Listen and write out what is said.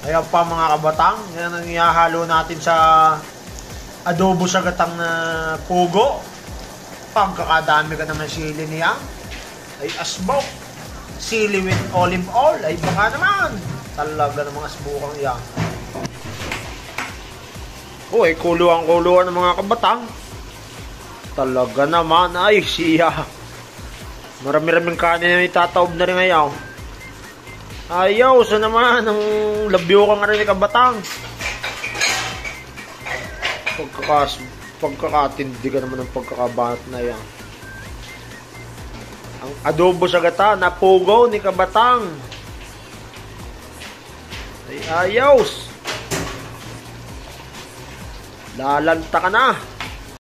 Ayan pa mga kabatang, yan ang ihahalo natin sa adobo sa gatang na pugo. Pagkakadami ka naman sili niya, ay asbok. Sili with olive oil, ay baka naman. Talaga namang asbukang iyan. Uy, kuluan-kuluan ng mga kabatang. Talaga naman, ay siya. Marami-raming kanin na itataob na rin ngayon. Ayaw, sa naman, ang labyo ka nga rin ni kabatang. Pagkakatindi ka naman ng pagkakabanat na yan. Ang adobo sa gata na pugo ni kabatang. Ay ayaw. Lalanta ka na.